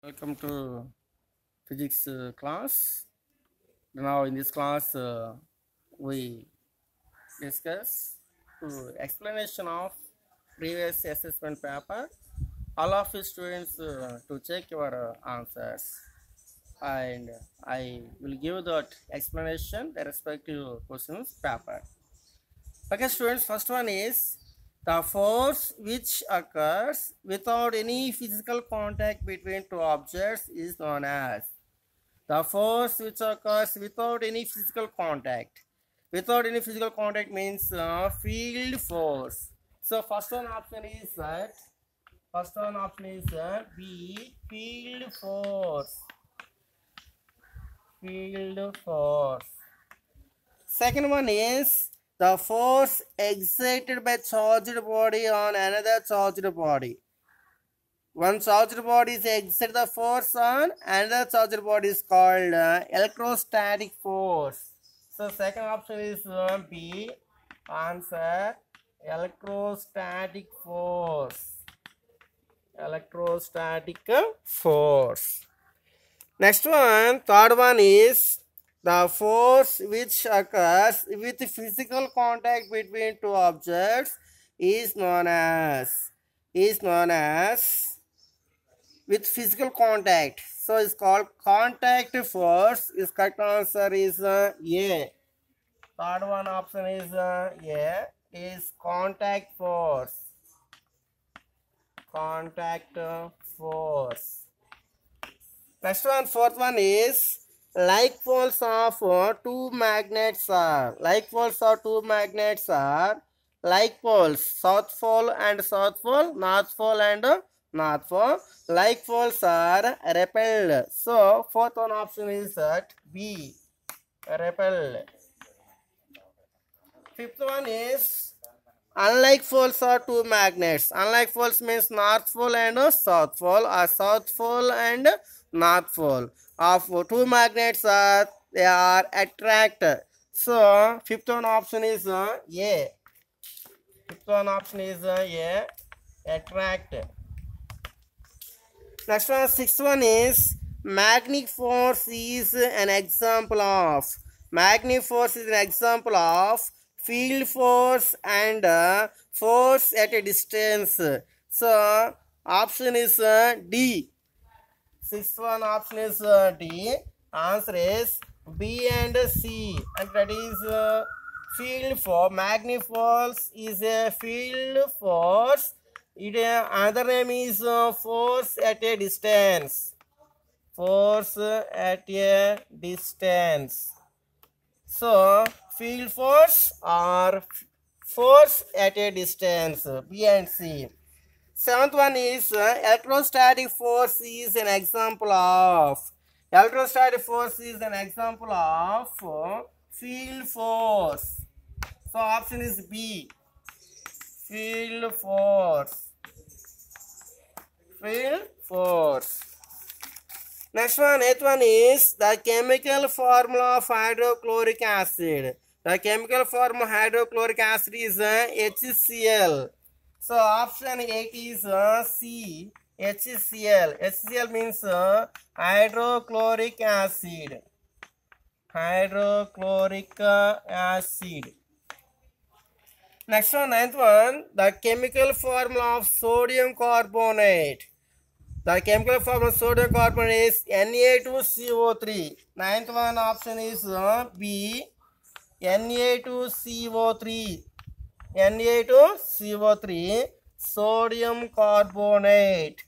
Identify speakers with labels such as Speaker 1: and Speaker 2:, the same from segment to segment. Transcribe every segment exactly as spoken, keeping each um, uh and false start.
Speaker 1: Welcome to physics uh, class. Now in this class uh, we discuss to explanation of previous assessment paper. All of you students uh, to check your uh, answers, and I will give that explanation the respective questions paper. Okay students, first one is the force which occurs without any physical contact between two objects is known as. The force which occurs without any physical contact. Without any physical contact means uh, field force. So first one option is that. First one option is uh, B, field force. Field force. Second one is the force exerted by charged body on another charged body. One charged body is exert the force on another charged body is called uh, electrostatic force. So second option is uh, B. Answer electrostatic force. Electrostatic force. Next one, third one is the force which occurs with physical contact between two objects is known as is known as with physical contact. So it's called contact force. Its correct answer is uh, A. Third one option is uh, A. Is contact force. Contact force. Next one, fourth one is like poles of uh, two magnets are like poles of two magnets are like poles, south pole and south pole, north pole and uh, north pole. Like poles are repelled. So fourth one option is that B, repelled. Fifth one is unlike poles are two magnets. Unlike poles means north pole and uh, south pole, or south pole and uh, north pole of two magnets are they are attracted. So fifth one option is uh, A. Fifth one option is uh, A, attract. Next one, sixth one is magnetic force is an example of. Magnetic force is an example of field force and uh, force at a distance. So option is uh, D. Sixth one option is uh, D. Answer is B and C, and that is uh, field force. Magnetic force is a field force. It uh, another name is uh, force at a distance. Force at a distance. So field force or force at a distance. B and C. Seventh one is uh, electrostatic force is an example of. Electrostatic force is an example of uh, field force. So option is B. Field force. Field force. Next one, eighth one is the chemical formula of hydrochloric acid. The chemical formula of hydrochloric acid is uh, HCl. So option eight is uh, C, HCl. HCl means uh, hydrochloric acid. Hydrochloric uh, acid. Next one, ninth one, the chemical formula of sodium carbonate. The chemical formula of sodium carbonate is N A two C O three. Ninth one option is uh, B, N A two C O three. N A two C O three, sodium carbonate.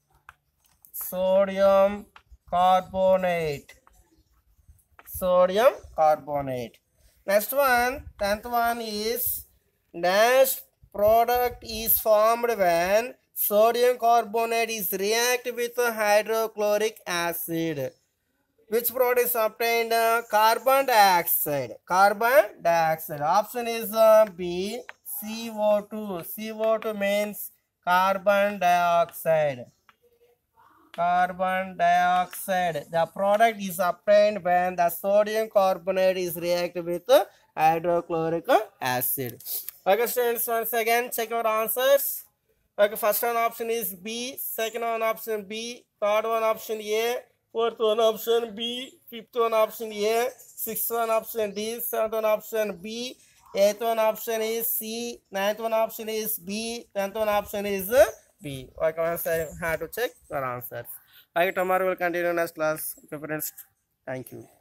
Speaker 1: Sodium carbonate. Sodium carbonate. Next one, tenth one is dash product is formed when sodium carbonate is react with hydrochloric acid. Which product is obtained? Uh, carbon dioxide. Carbon dioxide. Option is uh, B, C O two. C O two means carbon dioxide. Carbon dioxide. The product is obtained when the sodium carbonate is reacted with hydrochloric acid. Okay, students, once again check your answers. Okay, first one option is B, second one option B, third one option A, fourth one option B, fifth one option A, sixth one option D, seventh one option B, eighth one option is C, ninth one option is B, tenth one option is B. Okay, once I have to check your answers. Okay, tomorrow we'll continue next class. Okay, friends. Thank you.